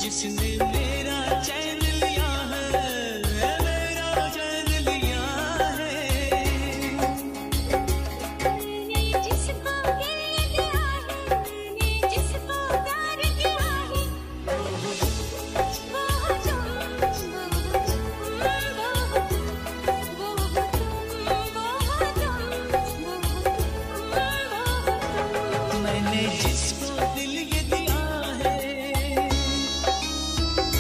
जिसने मेरा चैन लिया है, मेरा चैन लिया है। मैंने जिसको दिल दिया है, मैंने जिसको प्यार किया है, वो तुम, मैंने जिसको दिल ये दिया है,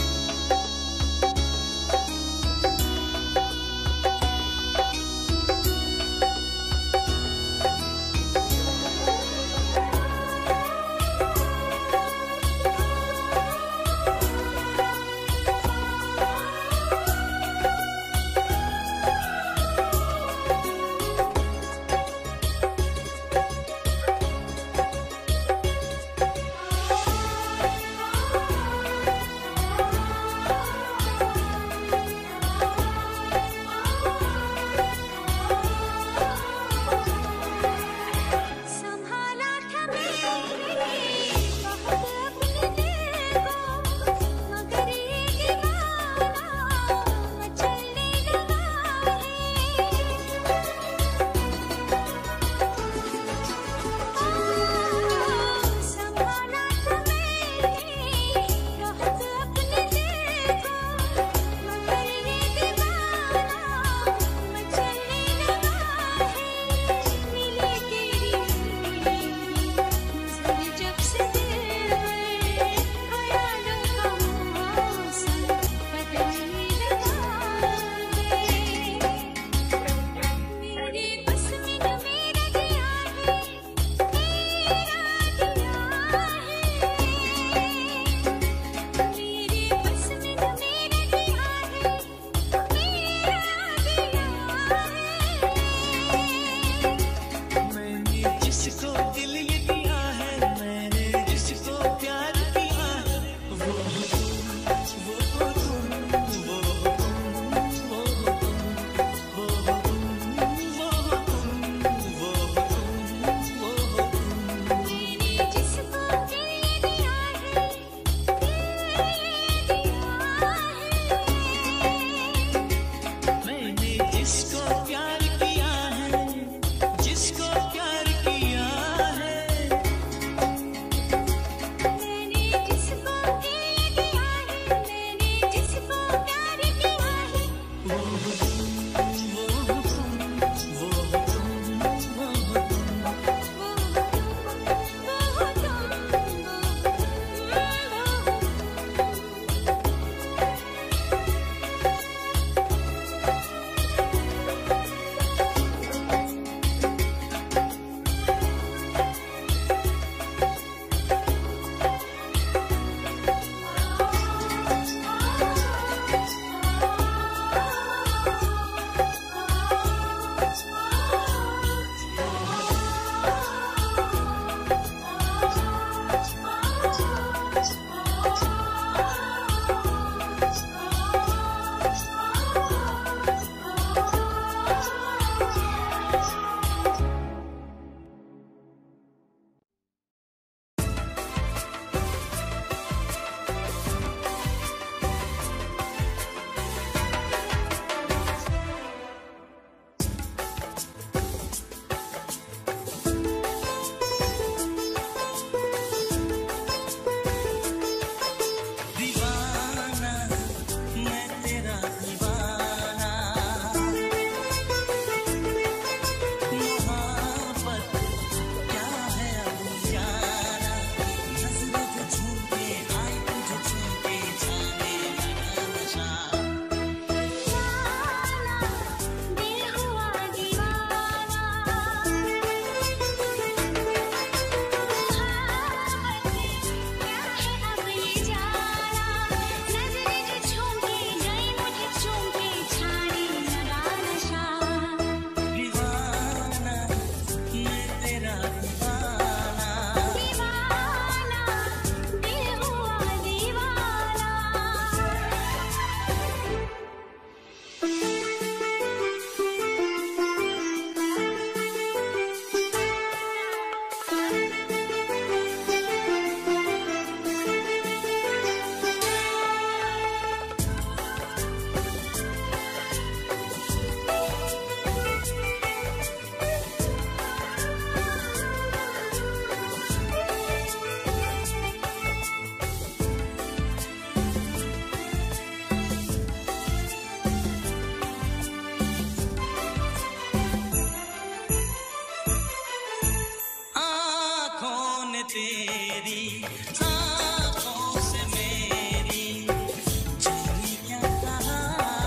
आँखों से मेरी जाने क्या कहा,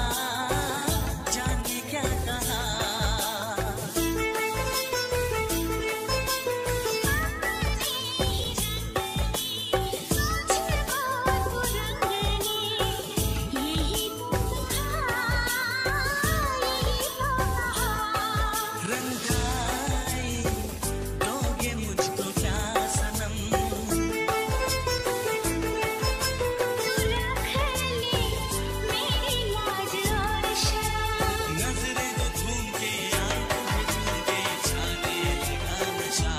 जाने क्या कहा। रंगाई दोगे मुझको क्या सनम, नजरें जो झूम के आई तुझे झूम के छाने लगा नशा।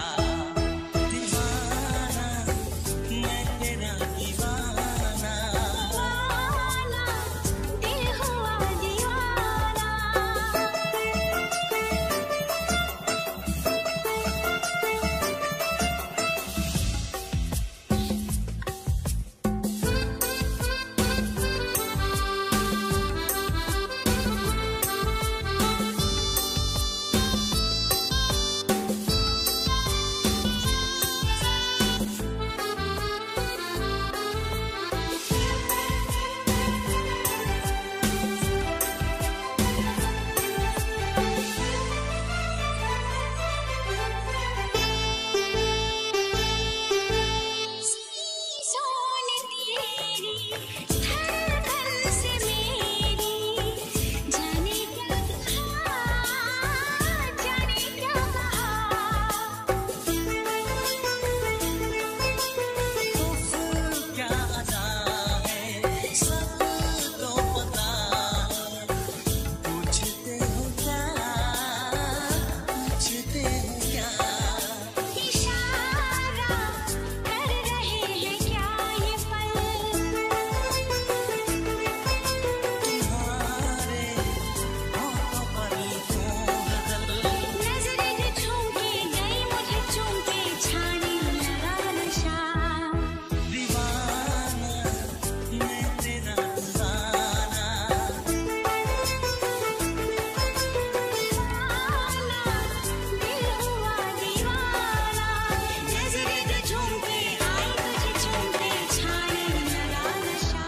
दीवाना मैं तेरा दीवाना, दिल हुआ दीवाना। सोन तेरी धड़कन से मेरी जाने क्या कहा, जाने क्या कहा। उफ क्या अदा है सब तो पता है, पूछते हो क्या, पूछते हो क्या। इशारा कर रहे हैं क्या ये पल, तुम्हारे होठों पर क्यों बदल, नजरें जो झूम के गई मुझे चूम के छाने लगा नशा। दीवाना मैं तेरा दीवाना, दिल हुआ दीवाना। नजरें जो झूम के आई तुझे चूम के छाने लगा नशा।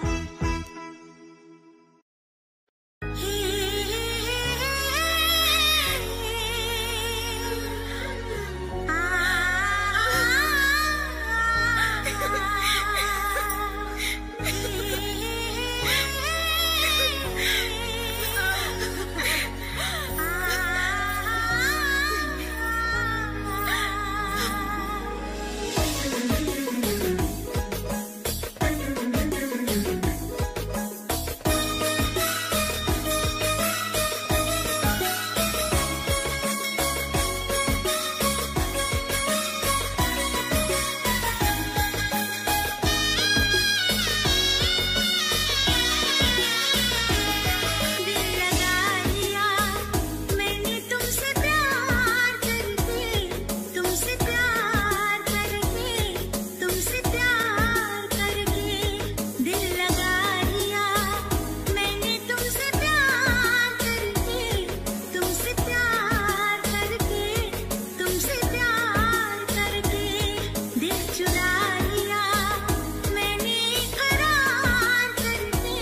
दिल लगा लिया मैंने तुमसे प्यार करके, तुमसे प्यार करके, तुमसे प्यार करके। दिल लगा लिया मैंने तुमसे प्यार करके, तुमसे प्यार करके, तुमसे प्यार करके। दिल चुरा लिया मैंने इकरार करके,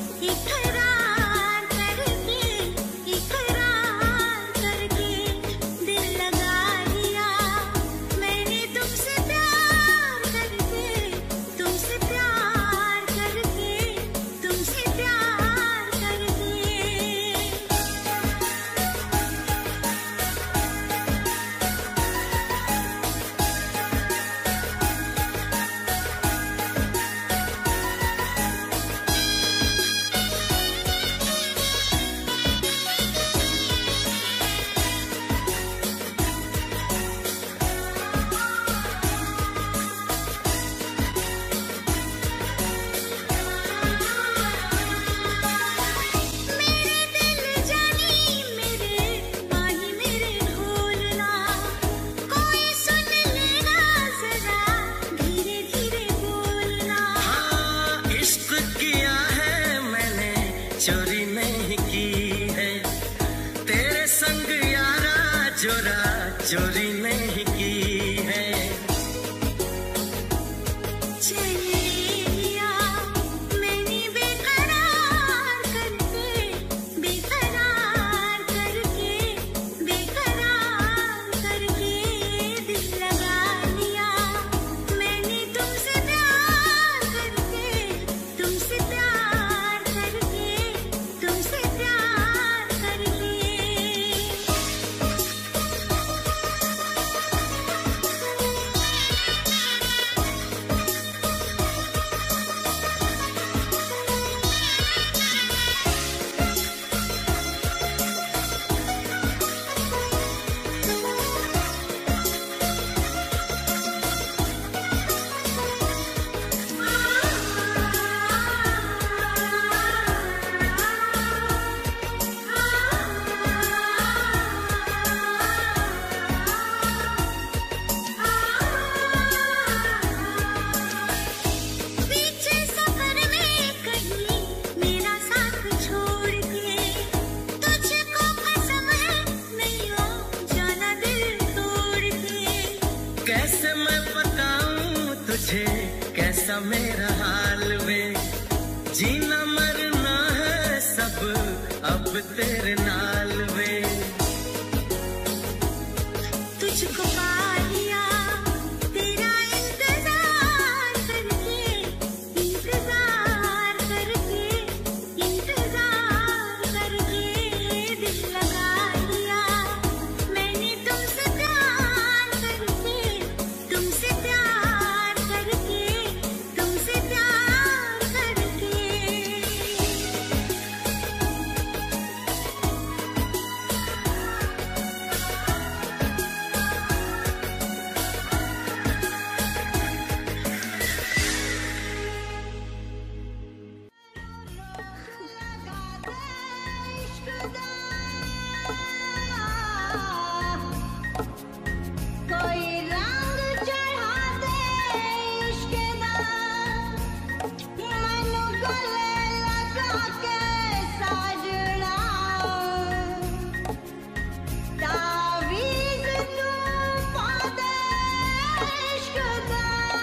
इकरार करके, इकरार करके। दिल लगा लिया मैंने तुमसे प्यार करके, तुमसे प्यार करके, तुमसे प्यार करके। मेरे दिल जानी मेरे माही मेरे ढोलना, कोई सुन लेगा जरा धीरे धीरे बोलना। हाँ इश्क किया है मैंने चोरी नहीं की है, तेरे संग यारा जोरा चोरी नहीं की है। कैसा मेरा हाल वे, जीना मरना है सब अब तेरे नाल वे। तुझको पा लिया तेरा इंतजार करके, इंतजार करके, इंतजार करके दिल लगा लिया मैंने तुमसे प्यार करके, तुमसे प्यार करके, तुमसे प्यार करके। कोई रंग चढ़ा दे इश्क दा, मैनू गले लगा के साजना, तावीज़ तू पा दे इश्क दा।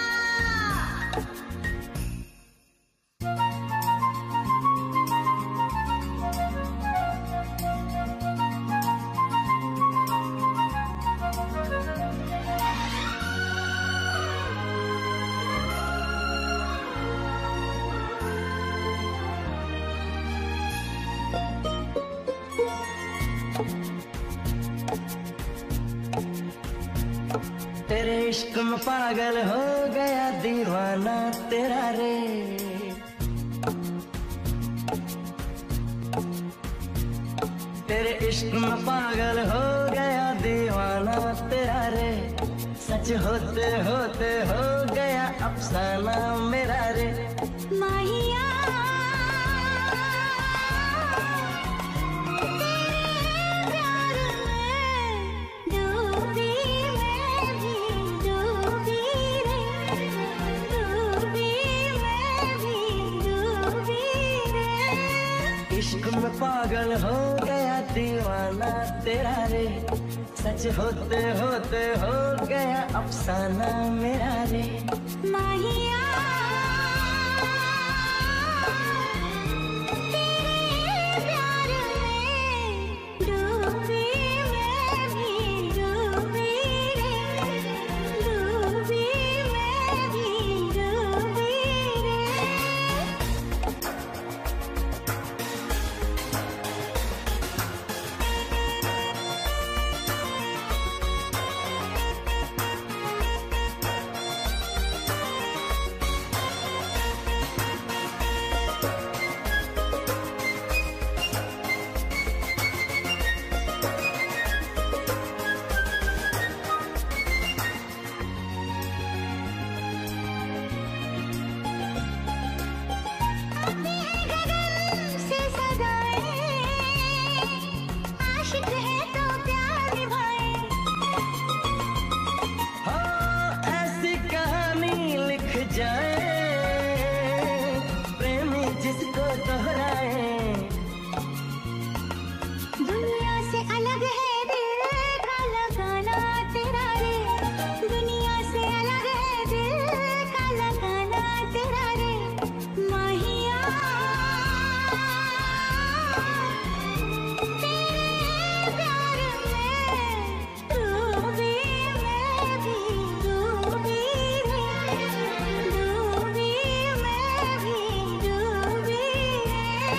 तेरे इश्क में पागल हो गया दीवाना तेरा रे, तेरे इश्क में पागल हो गया दीवाना तेरा रे, सच होते होते हो गया अफसाना मेरा रे। माहिया तेरे प्यार में डूबी मैं भी डूबी रे, डूबी मैं भी डूबी रे। इश्क में पागल हो गया दीवाना तेरा रे, सच होते होते हो गया अफसाना मेरा रे। माहिया तेरे प्यार में डूबी मैं भी डूबी रे, डूबी मैं भी डूबी रे। से सदाएं आशिक है तो प्यार निभाए, हाँ ऐसी कहानी लिख जाए प्रेमी जिसको दोहराए। दुनिया से अलग है दिल का लगाना तेरा रे, दुनिया से अलग है दिल का लगाना तेरा रे। माहिया तेरे प्यार में डूबी मैं भी डूबी रे, डूबी मैं भी डूबी रे।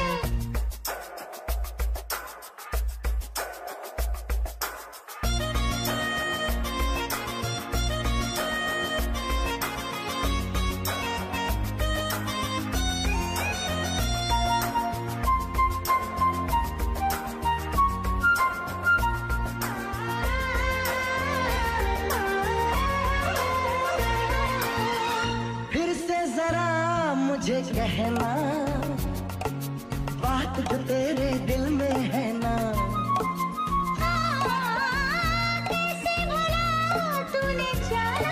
फिर से जरा मुझे कहना बात जो तेरे दिल में है ना, कैसे भला तूने जाना,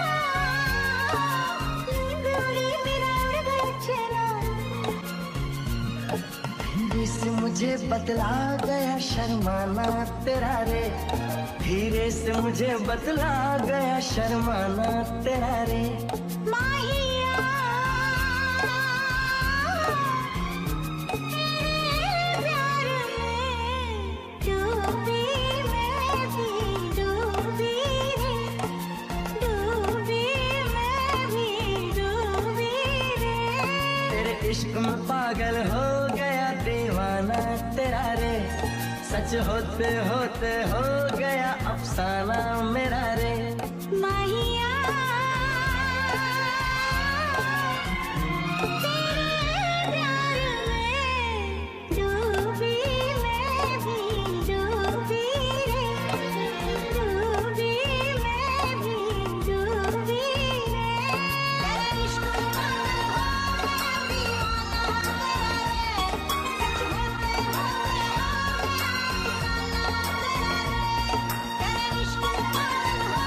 नींद उड़ी मेरा उड़ गया चैना। धीरे से मुझे बतला गया शर्माना तेरा रे, धीरे से मुझे बतला गया शर्माना तेरा रे। माही इश्क में पागल हो गया दीवाना तेरा रे, सच होते होते हो गया अफसाना मेरा रे। माहिया तेरे प्यार में डूबी, मैं भी डूबी रे, डूबी मैं भी डूबी रे। तेरे इश्क में पागल हो गया दीवाना तेरा रे, सच होते हो गया अफसाना तेरा रे। तेरे इश्क में पागल हो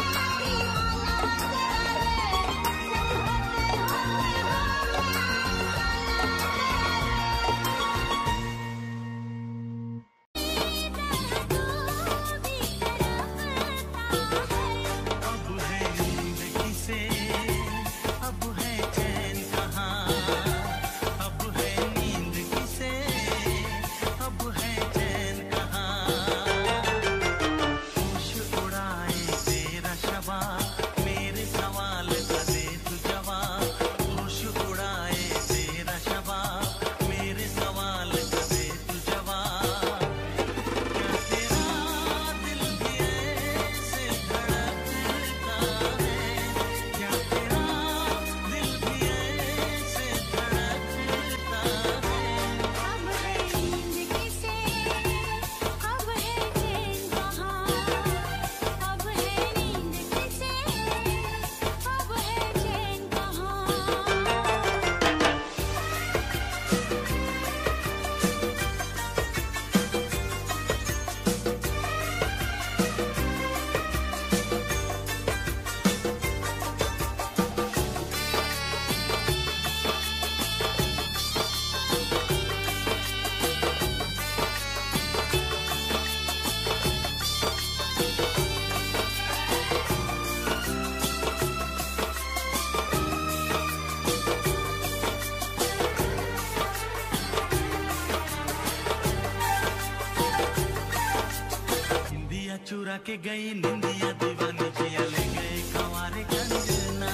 चुरा के गई निंदिया दीवानी जिया ले गए कंवारे कंजना।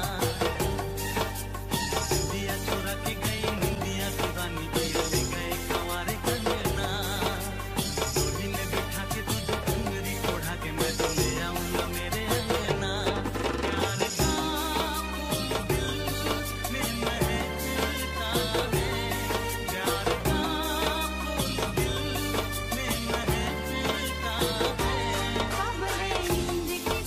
निंदिया चुरा के गई निंदिया दीवानी जिया ले गए कंवारे कंजना। डोली में बिठा के तुझे घुंघरी ओढ़ा के मैं तो ले आऊंगा मेरे अंगना। प्यार का फूल दिल में महकता है, प्यार का फूल दिल में महकता है। अब है नींद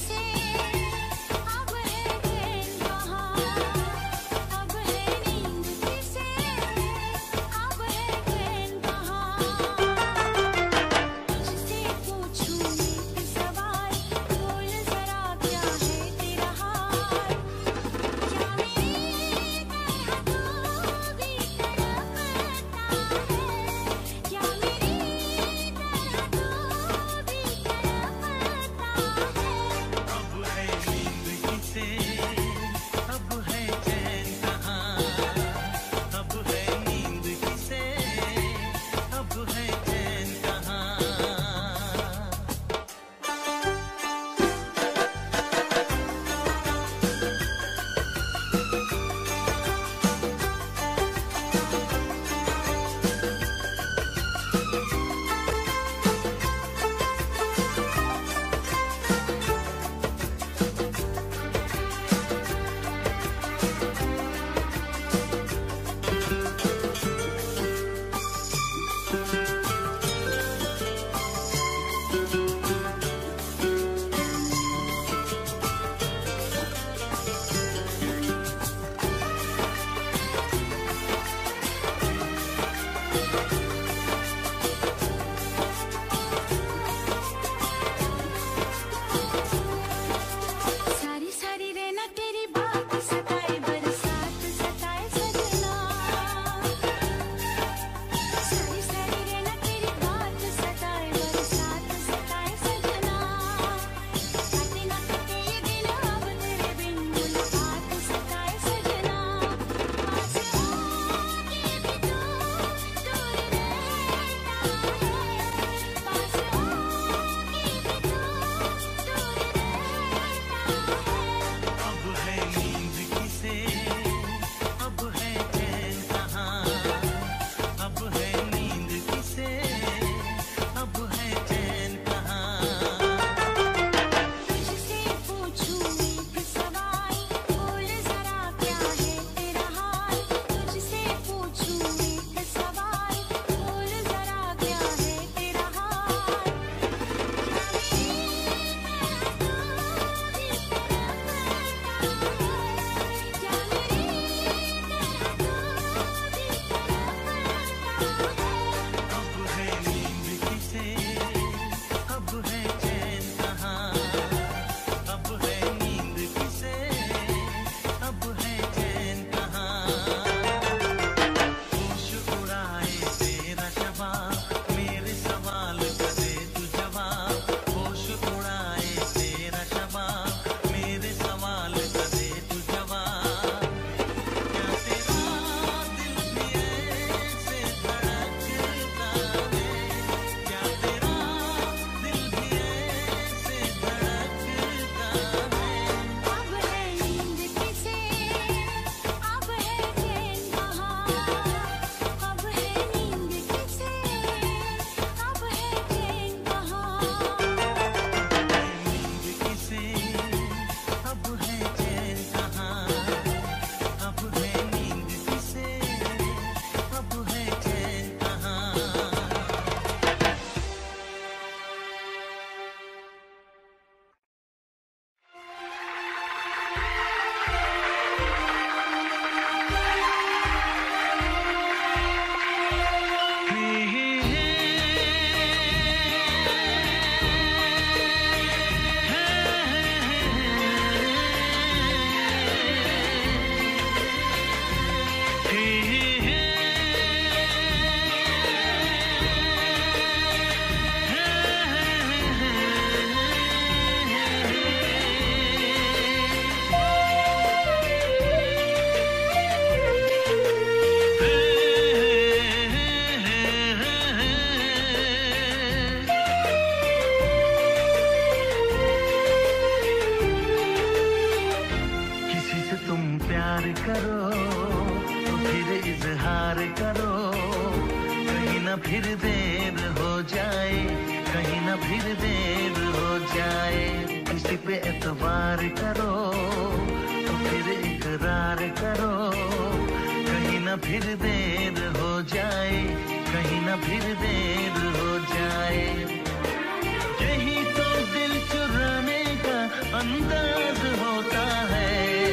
प्यार करो तो फिर इजहार करो, कहीं ना फिर देर हो जाए, कहीं ना फिर देर हो जाए। किसी पे एतबार करो तो फिर इकरार करो, कहीं ना फिर देर हो जाए, कहीं ना फिर देर हो जाए। यही तो दिल चुराने का अंदाज होता है।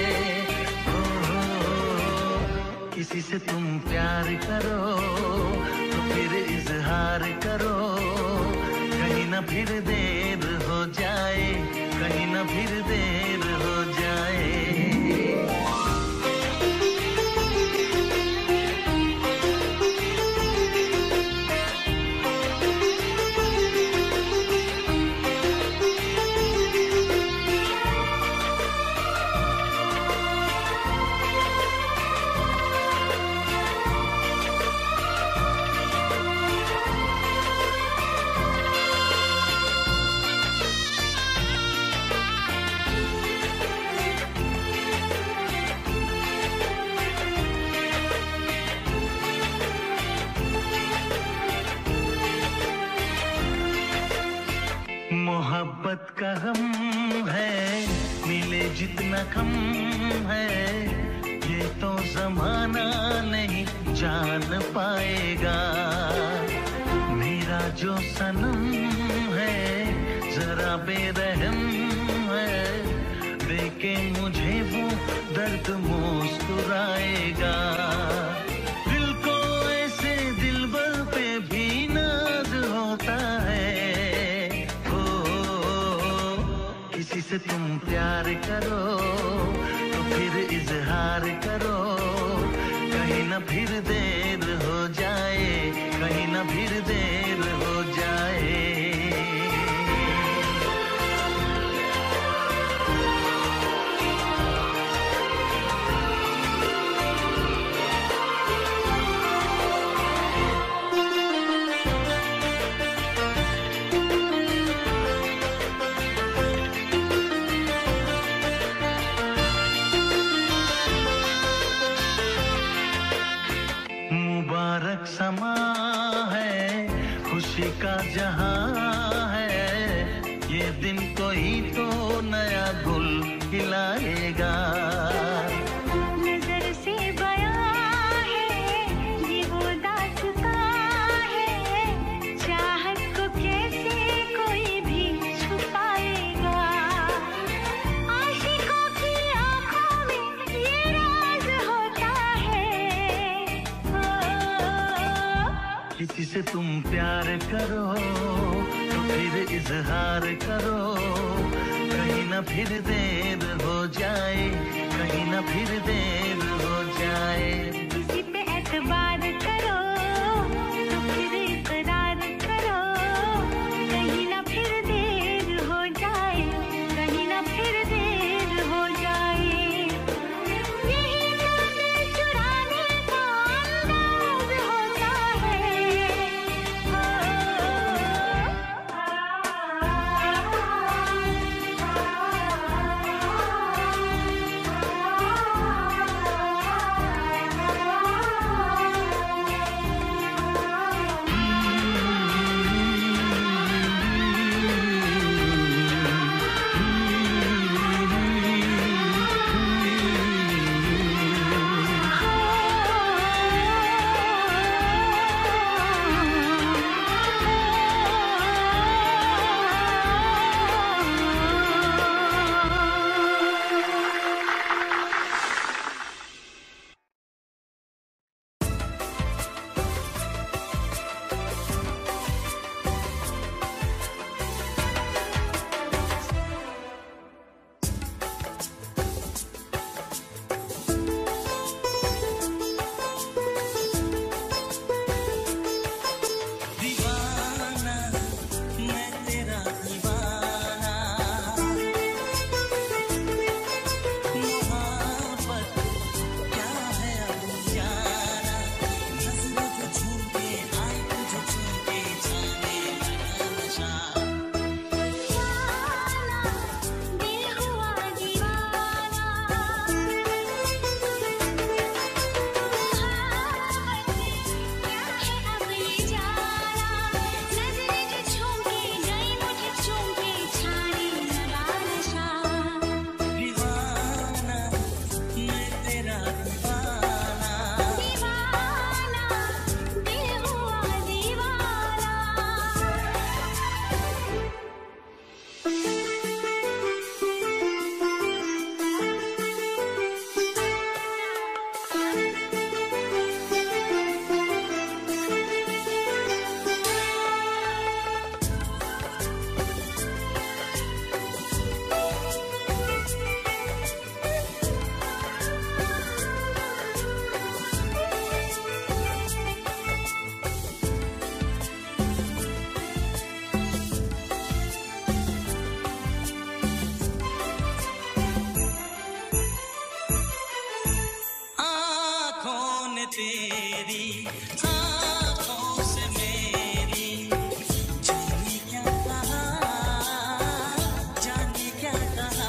किसी से तुम प्यार करो तो फिर इजहार करो, कहीं ना फिर देर हो जाए, कहीं ना फिर देर हो जाए। मोहब्बत का गम है, मिले जितना कम है, ये तो जमाना नहीं जान पाएगा। मेरा जो सनम है जरा बेरहम है, देखे मुझे वो दर्द मुस्कुराएगा। दिल को ऐसे दिलबर पे भी नाज होता है। किसी से तुम प्यार करो तो फिर इजहार करो, कहीं ना फिर देर हो जाए, कहीं ना फिर देर हो जाए। मुबारक समा है, खुशी का जहां है, ये दिन कोई तो नया गुल खिलाएगा। नजर से बयां है ये वो दास्तां है, चाहत को कैसे कोई भी छुपाएगा। आशिकों की आंखों में ये राज होता है। किसी से तुम प्यार करो तो फिर इजहार करो, कहीं ना फिर देर हो जाए, कहीं ना फिर देर हो जाए। किसी पे एतबार करो तो फिर इकरार करो, कहीं ना फिर देर हो जाए, कहीं ना फिर देर हो जाए। यही तो दिल चुराने का अंदाज होता है। तेरी आँखों से मेरी जाने क्या कहा, जाने क्या कहा।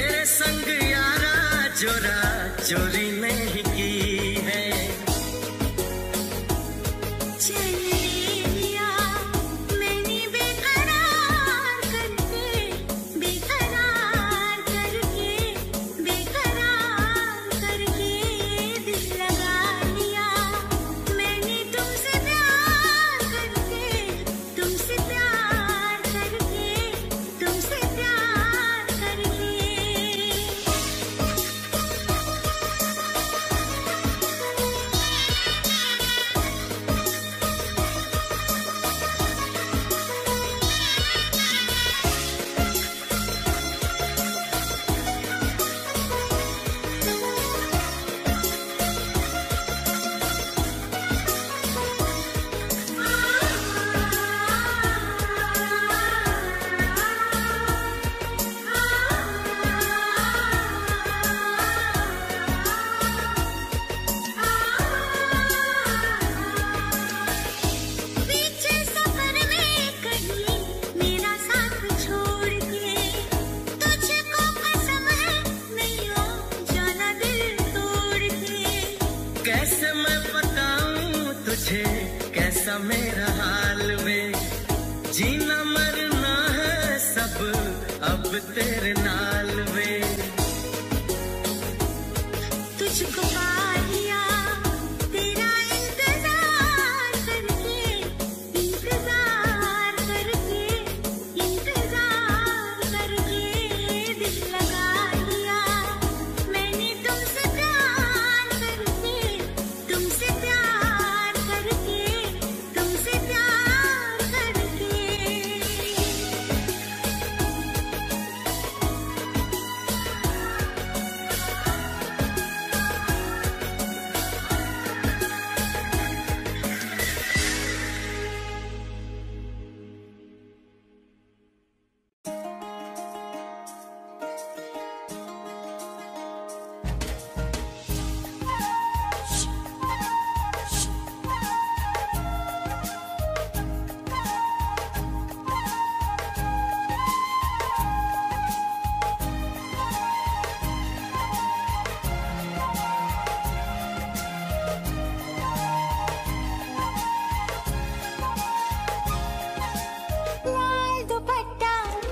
चोरी नहीं की है। कैसे मैं बताऊं तुझे कैसा मेरा हाल वे, जीना मरना है सब अब तेरे नाल वे। तुझको पा लिया तेरा इंतजार करके, इंतजार करके, इंतजार करके दिल लगा लिया मैंने तुमसे प्यार करके, तुमसे प्यार करके, तुमसे प्यार करके। लाल दुपट्टा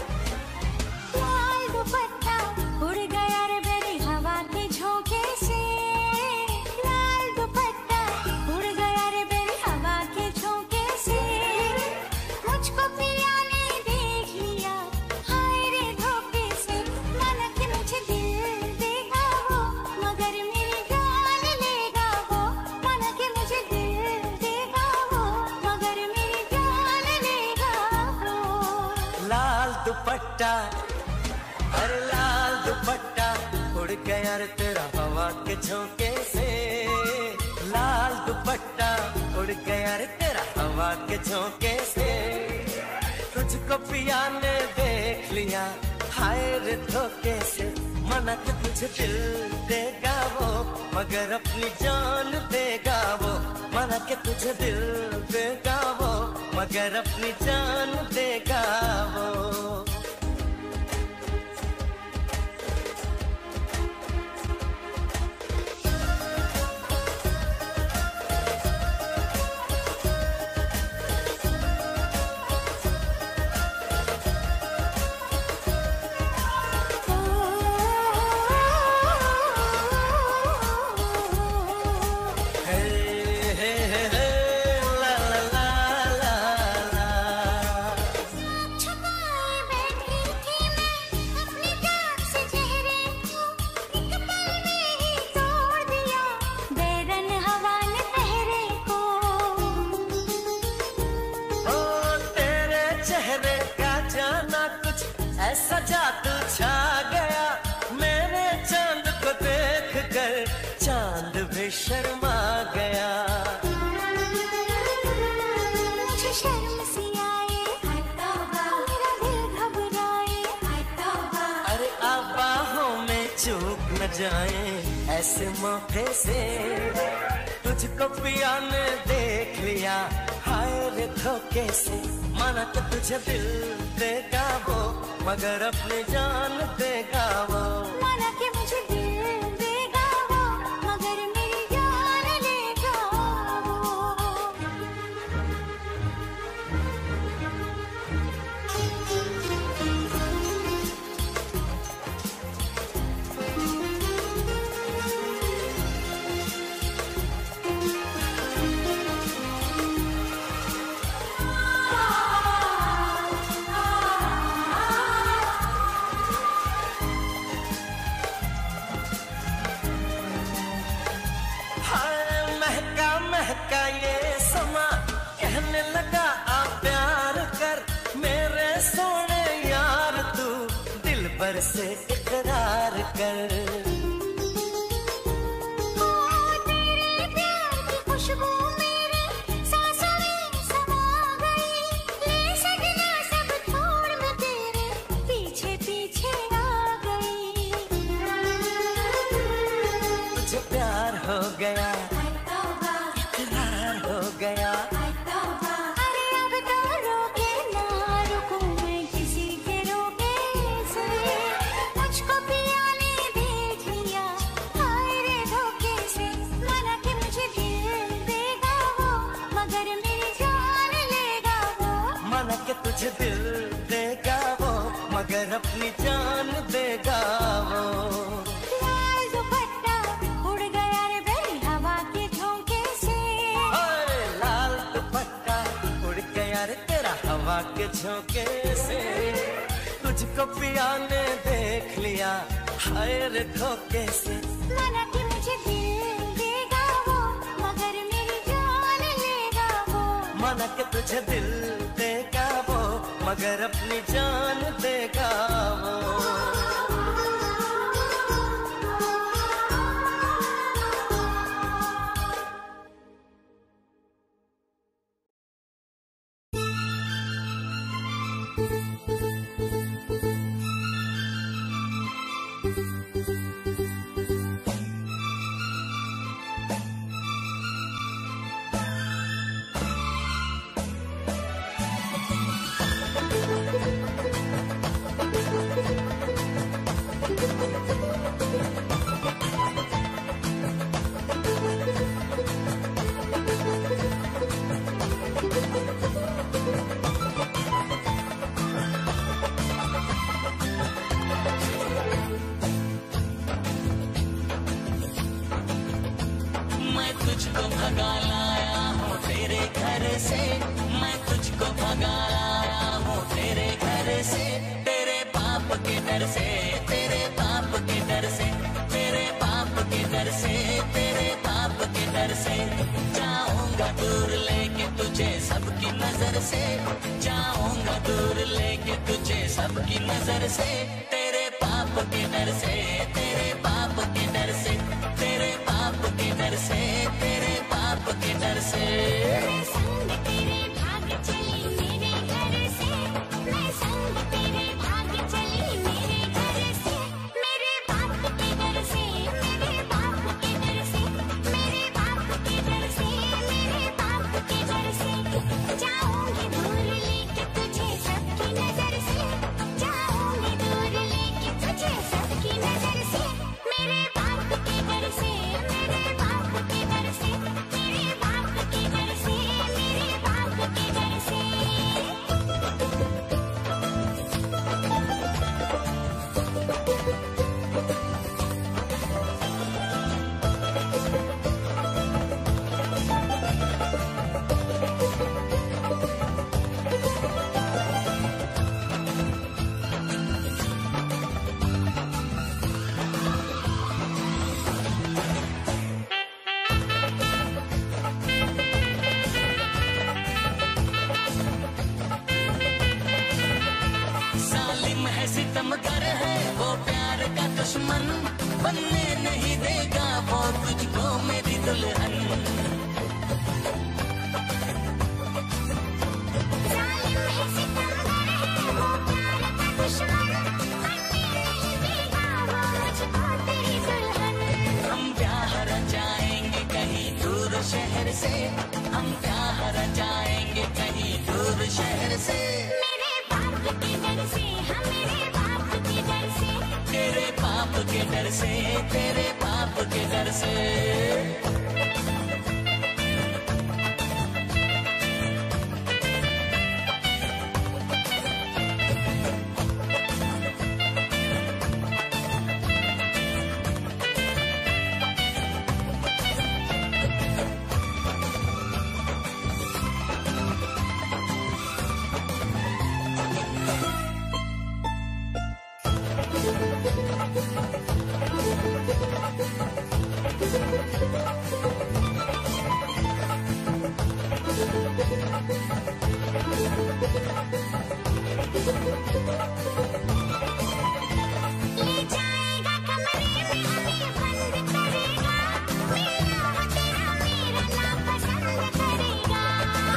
उड़ गया रे मेरी हवा के झोंके से, लाल दुपट्टा उड़ गया रे मेरी हवा के झोंके से। मुझको पिया ने देख लिया हाय रे धोखे से, माना कि मुझे दिल देगा वो मगर मेरी जान लेगा वो, माना कि मुझे दिल देगा वो मगर मेरी जान लेगा वो। लाल दुपट्टा, अरे लाल दुपट्टा उड़ गया रे तेरा हवा के झोंके से, लाल दुपट्टा उड़ गया रे तेरा हवा के झोंके से। तुझको पिया ने देख लिया हाय रे धोखे से, मना के तुझे दिल देगा वो मगर अपनी जान देगा वो, मना के तुझे दिल देगा वो मगर अपनी जान देगा वो। हे हे हे हे ला ला ला ला ला। छुपाए बैठी थी मैं अपने दाग से चेहरे को, एक पल में ही तोड़ दिया बेरन हवा ने पहरे को। ओ तेरे चेहरे का जाना कुछ ऐसा जादू छा गया, मेरे चांद को देख कर चांद भी शर्मा गया। मुझे शर्म सी आए मेरा दिल घबराए, अरे आप बाहों में चूक न जाए ऐसे मौके से, तुझको पिया ने देख लिया हाय रे धोखे से, माना कि तुझे दिल देगा वो मगर अपनी जान देगा वो। माना कि मुझे दिल देगा वो मगर मेरी जान लेगा वो। हाय महका महका ये समा कहने लगा आ प्यार कर, मेरे सोने यार तू दिल भर से इकरार कर। ओ तेरे प्यार की खुशबू मेरी सांसों में समा गई, ले सजना सब छोड़ मैं तेरे पीछे पीछे आ गई। तुझे प्यार हो गया इकरार हो गया, अरे अब तो रोके ना रुकूं मैं किसी के रोके से, मुझको पिया ने देख लिया हाय रे धोखे से, माना कि मुझे तुझे दिल देगा वो, मगर अपनी जान देगा वो। लाल दुपट्टा उड़ गया रे बेली हवा के झोंके से। अरे लाल दुपट्टा उड़ गया रे तेरा हवा के झोंके से। तुझको पिया ने देख लिया हाय रे धोखे से। माना कि मुझे दिल देगा वो, मगर मेरी जान लेगा वो। माना कि तुझे दिल देगा वो, मगर अपनी जान देगा वो। तुझको भगा लाया हूँ तेरे घर से, मैं तुझको भगा लाया हूँ तेरे घर से। तेरे बाप के डर से, तेरे बाप के डर से, तेरे बाप के डर से, तेरे बाप के डर से। जाऊंगा दूर लेके तुझे सबकी नजर से, जाऊंगा दूर लेके तुझे सबकी नजर से। तेरे बाप के डर से, तेरे बाप के डर से, तेरे बाप के डर से, तेरे बाप के डर से। मैं संग तेरे भाग चली मेरे घर से, मैं संग तेरे भाग चली मेरे घर से। मेरे बाप के डर से, मेरे बाप के डर से, मेरे बाप के डर से, मेरे बाप के डर से। जाऊंगी दूर लेके तुझे सबकी नजर से, जाऊंगी दूर लेके तुझे सबकी नजर से। मेरे बाप के डर से, मेरे बाप के डर से, मेरे बाप के डर से, मेरे बाप के डर से। जालिम है सितमगर है वो प्यार का दुश्मन, बनने नहीं देगा वो तुझको मेरी दुल्हन। जालिम है सितमगर है वो प्यार का दुश्मन, बनने नहीं देगा वो मुझको तेरी दुल्हन। हम प्यार जाएंगे कहीं दूर शहर से, हम प्यार जाएंगे कहीं दूर शहर से। मेरे बाप के डर से, हाँ मेरे बाप के डर से। तेरे बाप के डर से, तेरे बाप के डर से। ले जाएगा कमरे में हमें बंद करेगा, मेरा वो तेरा मेरा नापसंद करेगा।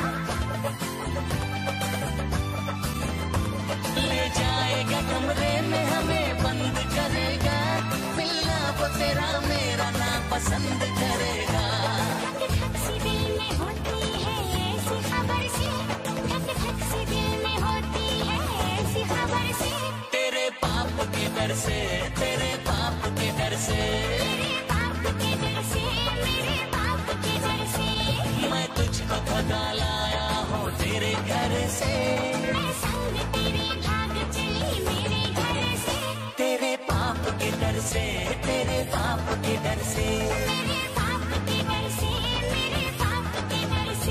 ले जाएगा कमरे में हमें बंद करेगा, मिलना वो तेरा मेरा नापसंद करेगा। धक धक सी दिल में होती है ऐसी खबर से, धक धक सी दिल में होती है ऐसी खबर से। तेरे बाप के डर से, तेरे बाप के डर से, मेरे बाप के डर से, मेरे बाप के डर से। मैं तुझको भगा लाया हूँ तेरे घर से। मैं डर से, मेरे बाप के डर से, मेरे बाप के डर से।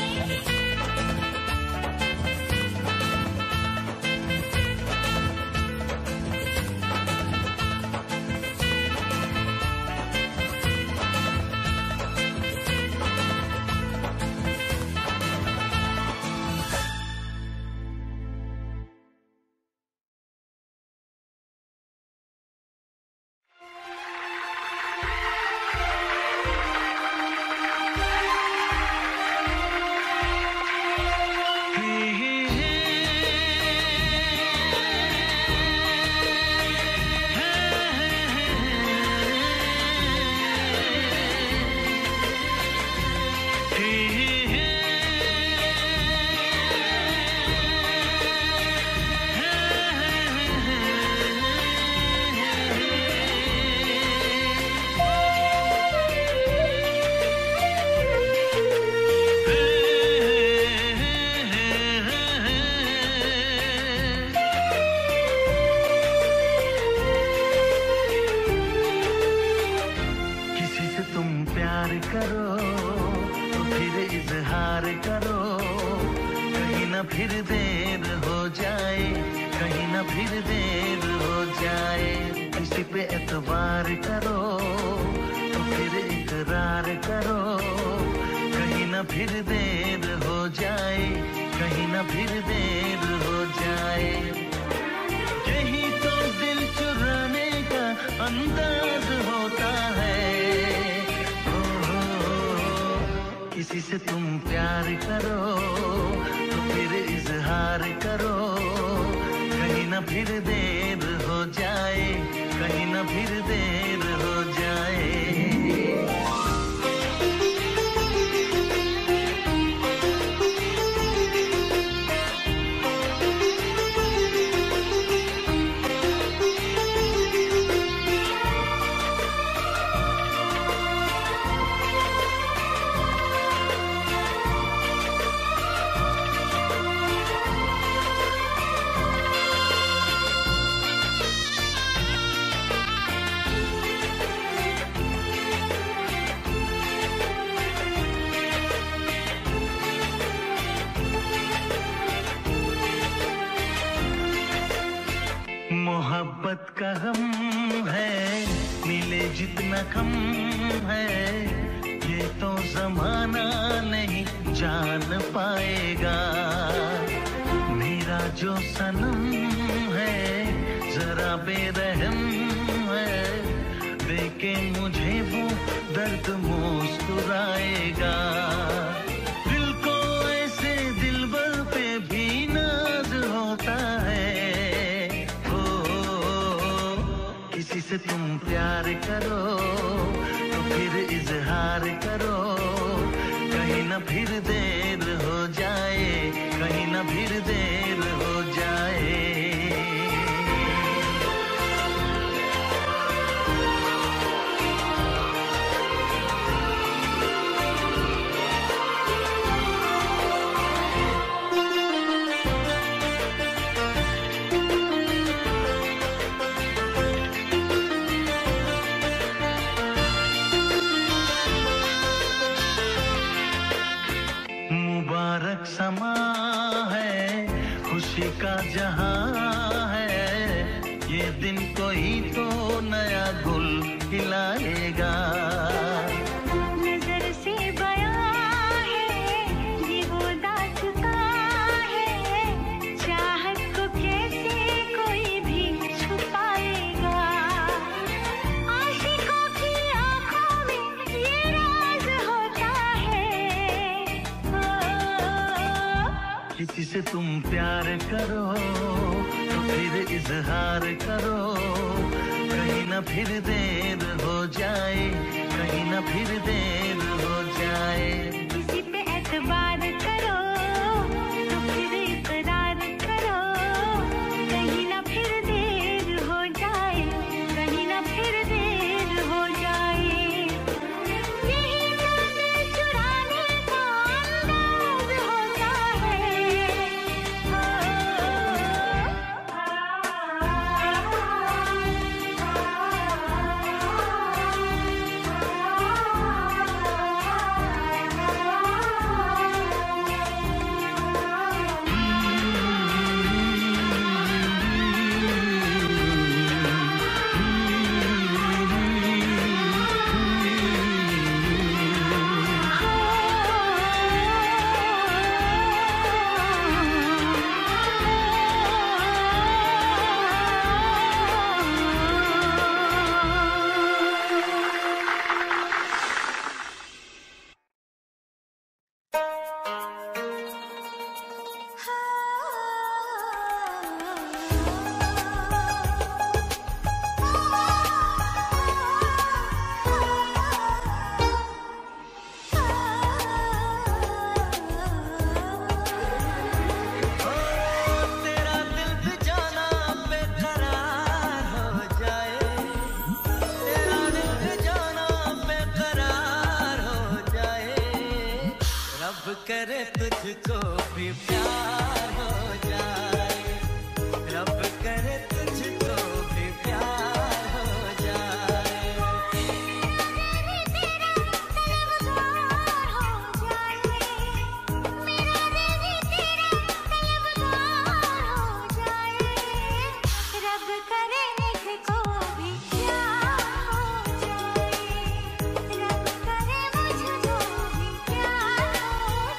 किसी से तुम प्यार करो तो फिर इजहार करो, कहीं ना फिर देर हो जाए, कहीं ना फिर देर हो जाए। मोहब्बत का गम है नीले जितना कम है, ये तो जमाना नहीं जान पाएगा। मेरा जो सनम है जरा बेरहम है, देखे मुझे वो दर्द मुस्कुराएगा। दिल को ऐसे दिलबर पे भी नाज होता है, किसी से तुम प्यार करो तो फिर इजहार करो, कहीं ना फिर देर हो जाए, कहीं ना फिर देर हो जाए। मुबारक समा है, खुशी का जहां है, ये दिन कोई तो नया गुल खिलाएगा। नजर से बयां है ये वो दास्तां है, चाहत को कैसे कोई भी छुपाएगा। आशिकों की आंखों में ये राज होता है। किसी से तुम प्यार करो तो फिर इजहार करो, कहीं ना फिर देर हो जाए, कहीं ना फिर देर हो जाए। किसी पे एतबार करो तो फिर इकरार करो, कहीं ना फिर देर हो जाए, कहीं ना फिर देर हो जाए। यही तो दिल चुराने का अंदाज होता है। करे तुझको भी प्यार हो जाए, रब करे तुझको भी प्यार हो जाए। तेरा तलबगार हो जाए, मेरा दिल भी तेरा तलबगार हो जाए, रब करे मुझको भी प्यार हो जाए, रब करे मुझको भी प्यार हो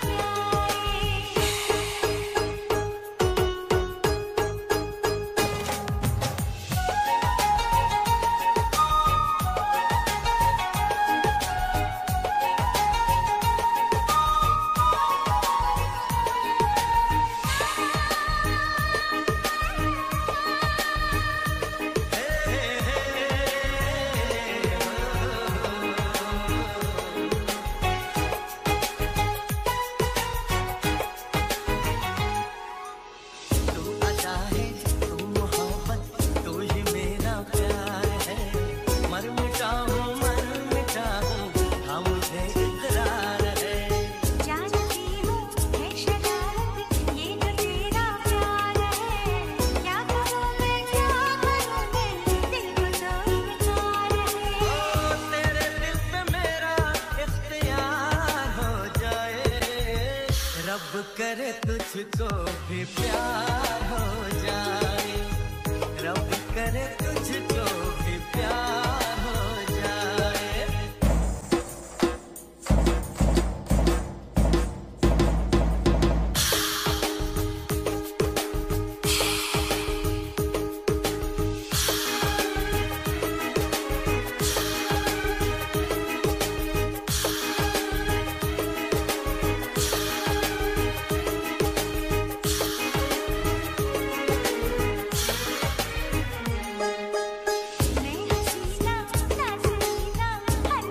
तू अदा है, तू मोहब्बत, तू ही मेरा प्यार है। मर मिटा हूँ हाँ मुझे इकरार है। जानती हूँ है शरारत ये तो तेरा प्यार है, क्या करूँ मैं दिल को तो इनकार है। ओ तेरे दिल पे मेरा इख्तियार हो जाए, रब करे तुझको भी प्यार हो जाए, रब करे तुझको भी प्यार हो जाए। मैं हसीना नाज़नीना हर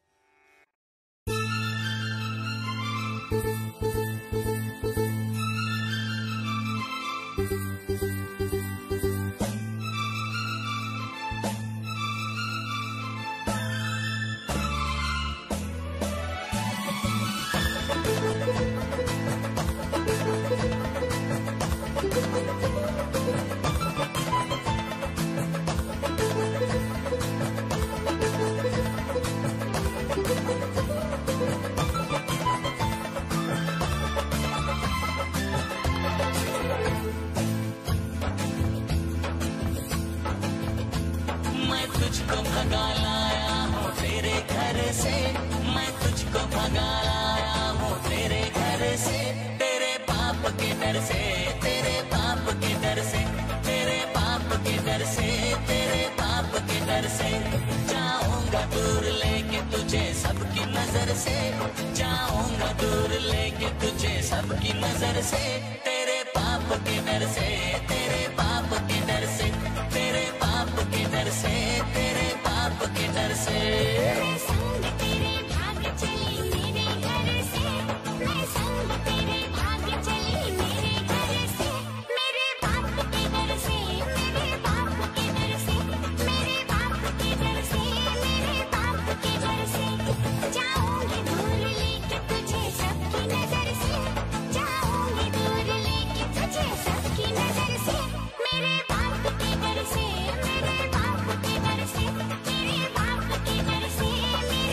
मैं तुझको भगा लाया हूँ तेरे घर से, मैं तुझको भगा लाया हूँ तेरे घर से, तेरे पाप के डर से, तेरे पाप के डर से, तेरे पाप के डर से, तेरे पाप के डर से। जाऊंगा दूर लेके तुझे सबकी नजर से, जाऊंगा दूर लेके तुझे सबकी नजर से, तेरे पाप के डर से, तेरे पाप के डर से, तेरे पाप के डर से, तेरे पाप के डर से। मैं संग तेरे भाग चली मेरे घर से, मैं संग तेरे भाग चली मेरे घर से, मेरे बाप के डर से, मेरे बाप के डर से, मेरे बाप के डर से, मेरे बाप के डर से। जाऊंगी दूर लेके तुझे सबकी नजर से, जाऊंगी दूर लेके तुझे सबकी नजर से, मेरे बाप के डर से, मेरे बाप के डर से, मेरे बाप के डर से,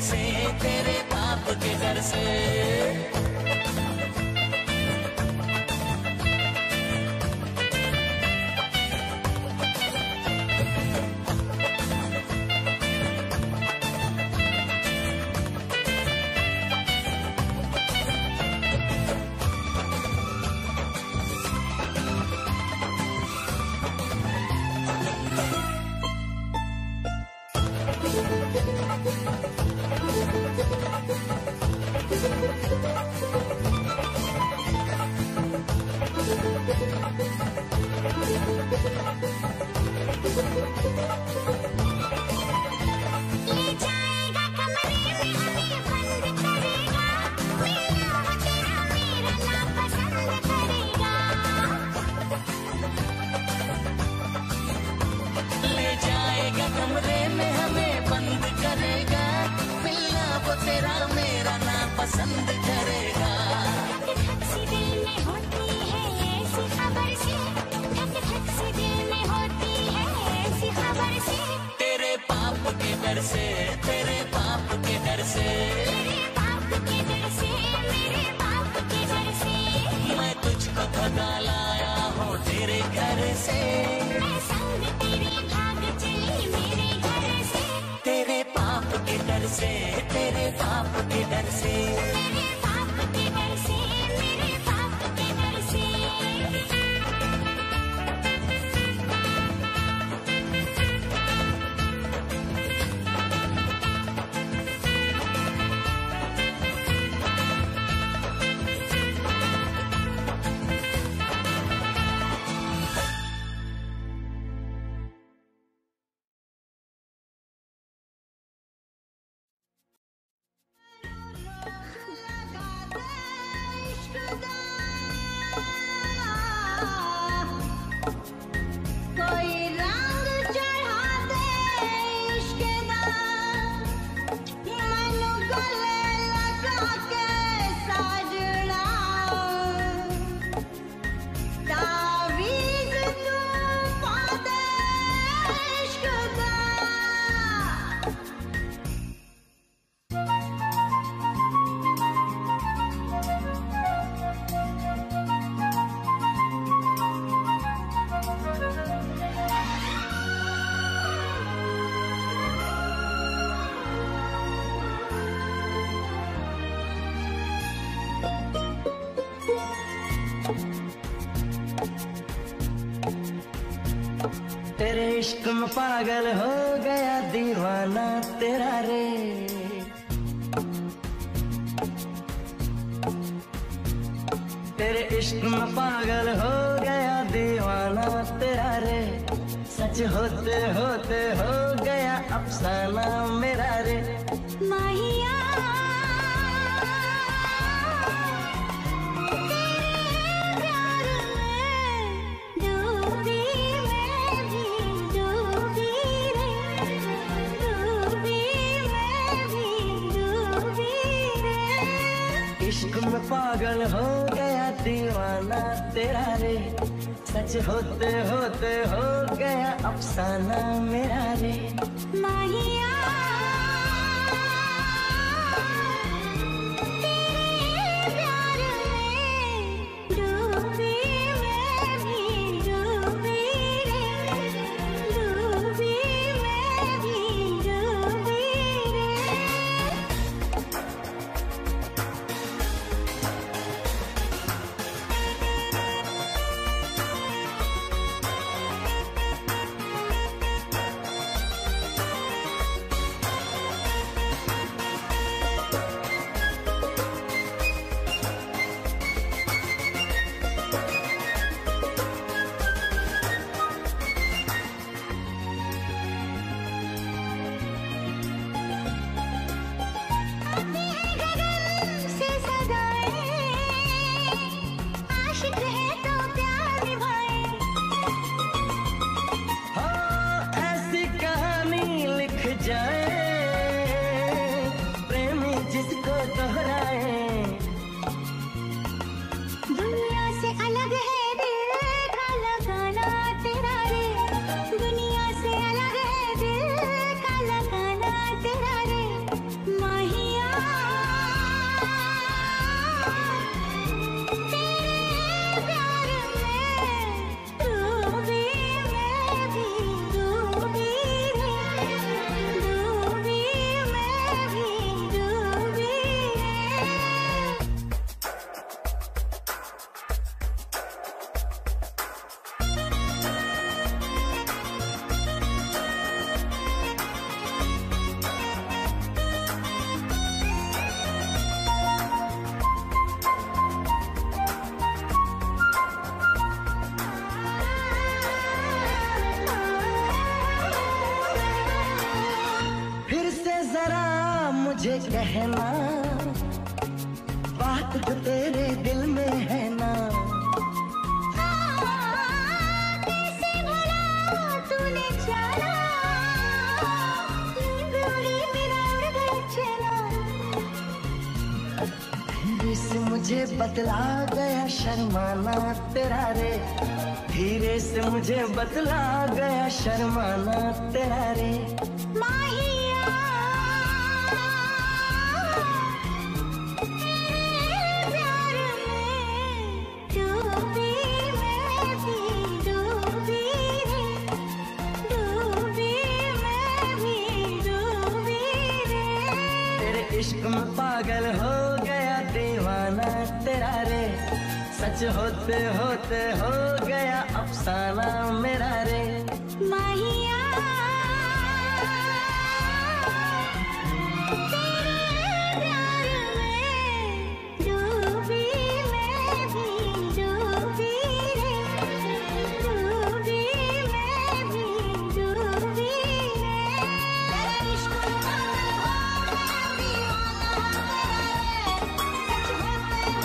से, तेरे बाप के डर से। पसंद करेगा। धक सी दिल में होती है ऐसी खबर से, धक सी दिल में होती है ऐसी खबर से। तेरे पाप के डर से, तेरे पाप के डर से, मेरे पाप के डर से, मेरे पाप के डर से। मैं तुझको भगा लाया हूँ तेरे घर से, मैं संग तेरे भाग चली मेरे घर से। तेरे पाप के डर से, तेरे पाप के डर से, मेरे पाप के डर से, मेरे पाप के डर से। कोई रंग चढ़ा दे इश्क दा, मैनू गले लगा के साजना। तावीज़ तू पा दे इश्क दा। तेरे इश्क में पागल हो गया दीवाना तेरा रे। तेरे इश्क में पागल हो गया दीवाना तेरा रे। सच होते होते हो गया अफसाना मेरा रे। माहिया इश्क में पागल हो गया दीवाना तेरा रे। सच होते होते हो गया अफसाना मेरा रे। माहिया मुझे कहना, बात जो तेरे दिल में है ना। कैसे भला तूने जाना, नींद उड़ी मेरा उड़ गया चला। धीरे से मुझे बतला गया शर्माना तेरा रे, धीरे से मुझे बतला गया शर्माना तेरा रे। माहिया प्यार में डूबी, मैं भी डूबी रे, डूबी मैं भी डूबी रे। तेरे इश्क में पागल हो गया दीवाना तेरा रे, सच होते होते हो गया अफसाना मेरा रे। माहिया तेरे प्यार में डूबी, मैं भी डूबी रे, डूबी मैं भी डूबी रे। तेरा इश्क पागल हो गया दीवाना तेरा रे, सच होते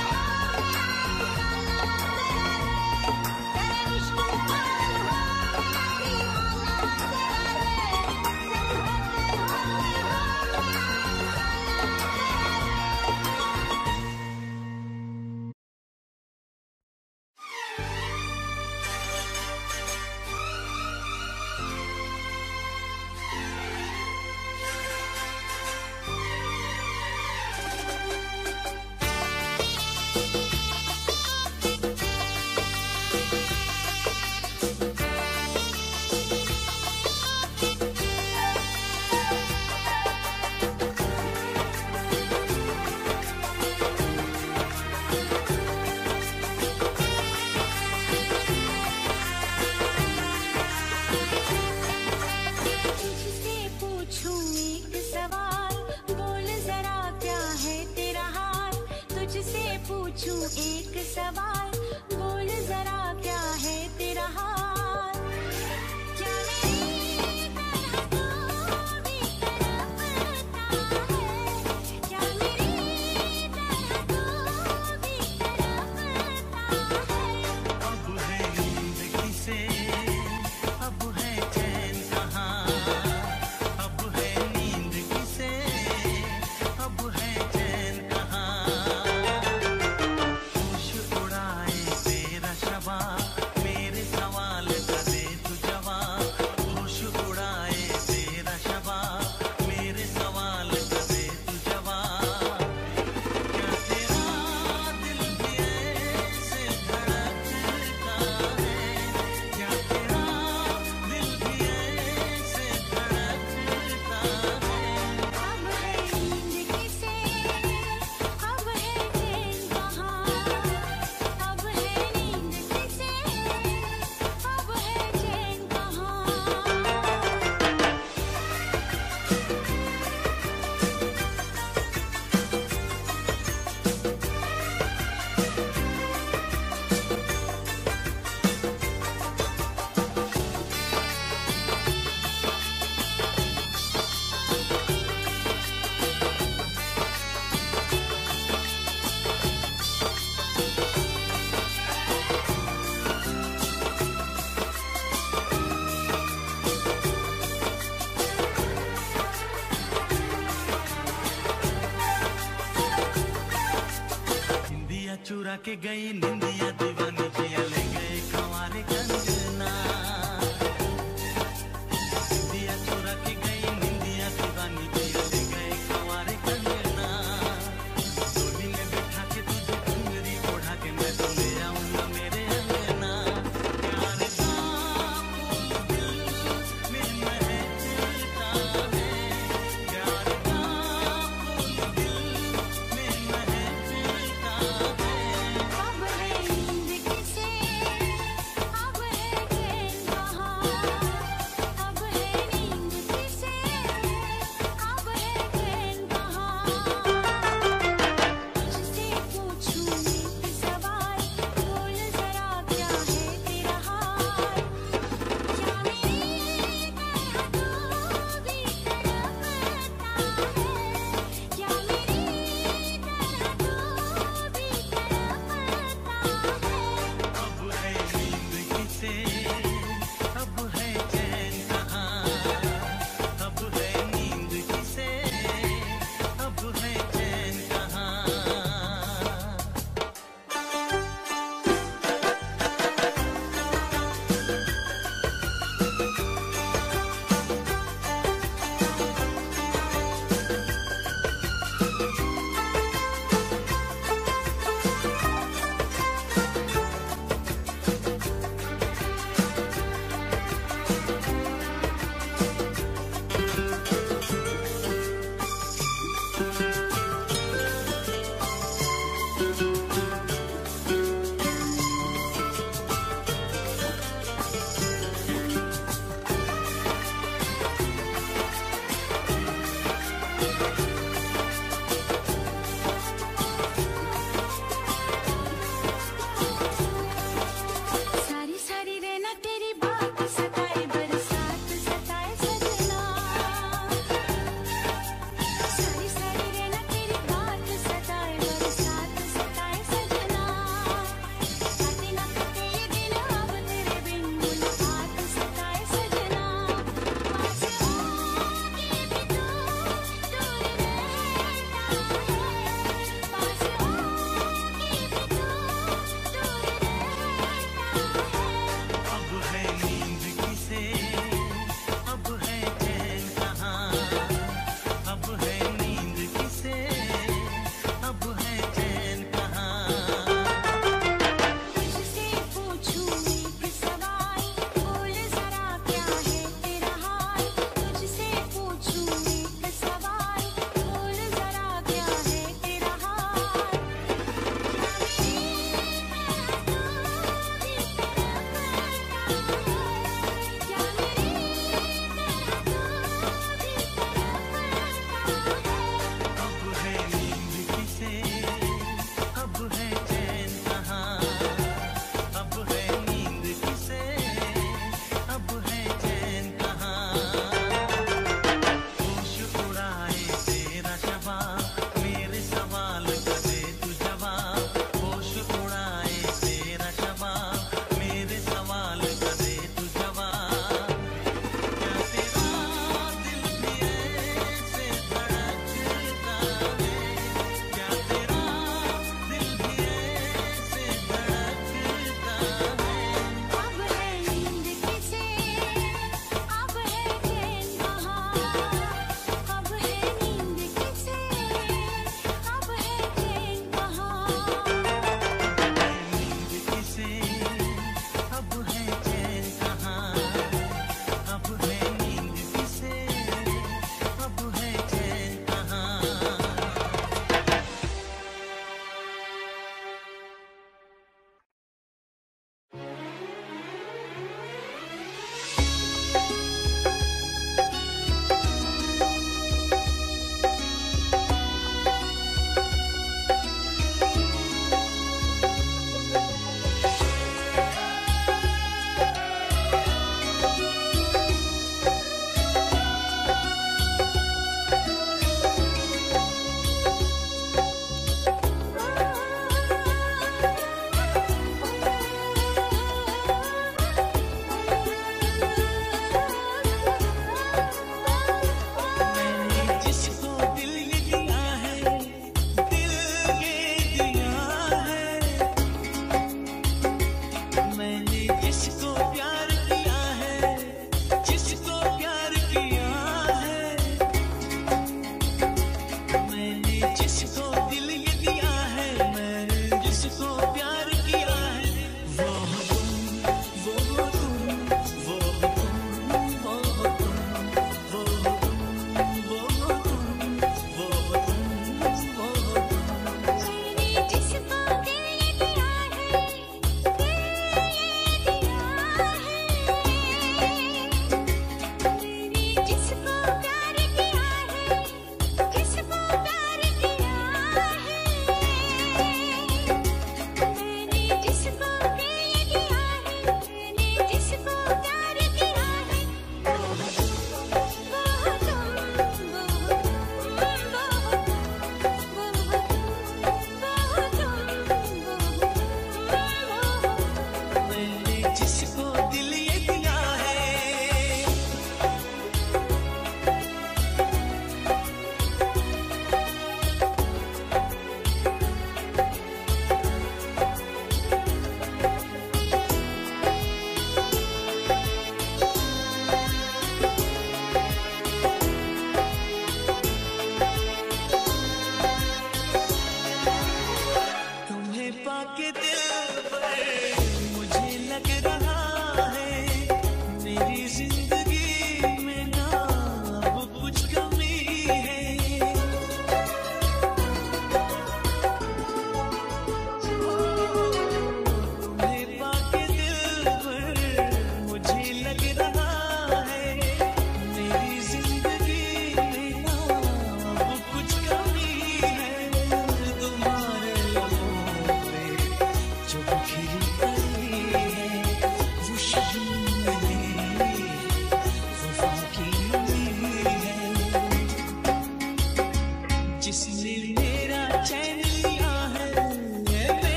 चुरा के गई निंदिया दीवानी जिया ले गए खंवारे कंगना। निंदिया चुरा के गई निंदिया दीवानी जिया ले गए खंवारे कंगना। डोली में बिठा के तुझे चुनरी ओढ़ा के मैं तो ले आऊंगा मेरे अंगना। प्यार का फूल दिल में महकता है, प्यार का फूल दिल में महकता है। अब है नींद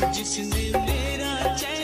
जिसने मेरा चैन